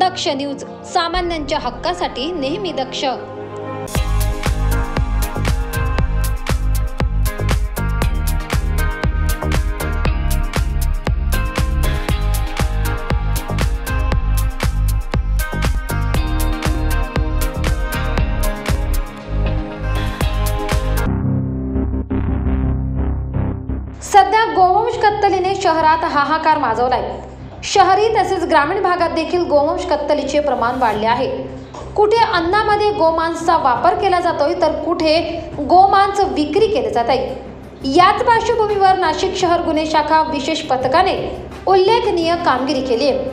दक्ष news, सामान्यांच्या हक्कासाठी नेहमी दक्ष। सध्या गोवंश कत्तलीने शहरात हाहाकार माजवलाय। शहरी तसेच ग्रामीण भागात देखील गोवंश कत्तलीचे प्रमाण वाढले आहे। कुठे अन्नामध्ये गोमांसचा वापर केला जातोय तर कुठे गोमांस विक्री केले जात आहे। याच पार्श्वभूमीवर नाशिक शहर गुन्हे शाखा विशेष पथकाने उल्लेखनीय कामगिरी केली आहे।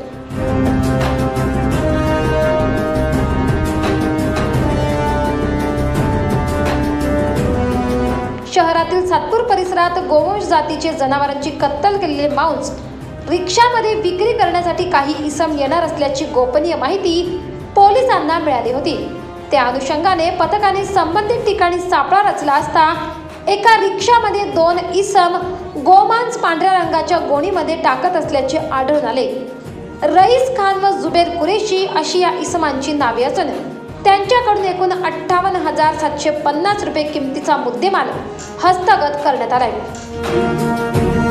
शहरातील सातपूर परिसरात गोवंश जातीचे जनावरांची कत्तल केलेले मांस रिक्षामध्ये विक्री करण्यासाठी काही इसम येणार असल्याची गोपनीय माहिती पोलिसांना मिळाली होती। त्या अनुषंगाने पथकाने संबंधित ठिकाणी सापळा रचला असता एका रिक्षामध्ये 2 इसम गोमांस पांढऱ्या रंगाच्या गोणीमध्ये टाकत असल्याचे आढळून आले। रईस खान व जुबेर कुरेशी अशी या इसमांची नावे असून त्यांच्याकडून एकूण 58,750 रुपये किमतीचा मुद्देमाल हस्तगत करण्यात आला आहे।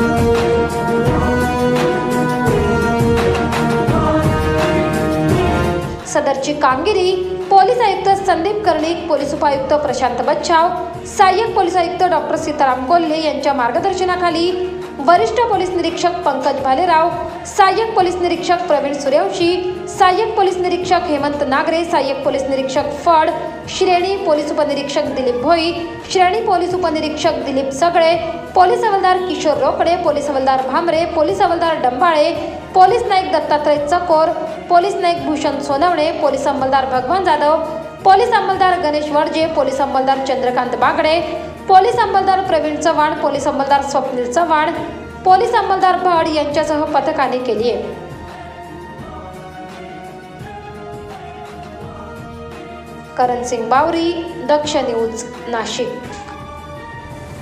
सदरची कामगिरी पोलीस आयुक्त संदीप कर्णिक, पोलीस उपायुक्त प्रशांत बच्छाव, सहाय्यक पोलीस आयुक्त डॉक्टर सीताराम कोल्हे यांच्या मार्गदर्शनाखाली वरिष्ठ पोलीस निरीक्षक पंकज भालेराव, सहाय्यक पोलीस निरीक्षक प्रवीण सूर्यवंशी, सहाय्यक पोलीस निरीक्षक हेमंत नागरे, सहाय्यक पोलीस निरीक्षक फड, श्रेणी पोलीस उपनिरीक्षक दिलीप भोई, श्रेणी पोलीस उपनिरीक्षक दिलीप सगळे, पोलीस हवालदार किशोर रोकडे, पोलीस हवालदार भामरे, पोलीस हवालदार Dambale, police Naik Dattatray Chakor, police Naik Bhushan Sonawane, police अंमलदार भगवान जाधव, पोलीस अंमलदार गणेश वडजे, पोलीस अंमलदार चंद्रकांत बागडे, पोलीस अंमलदार प्रवीण चव्हाण, पोलीस अंमलदार स्वप्नील चव्हाण, पोलीस अंमलदार भड यांच्यासह पथकाने केली आहे। करण सिंग बावरी, दक्ष न्यूज, नाशिक।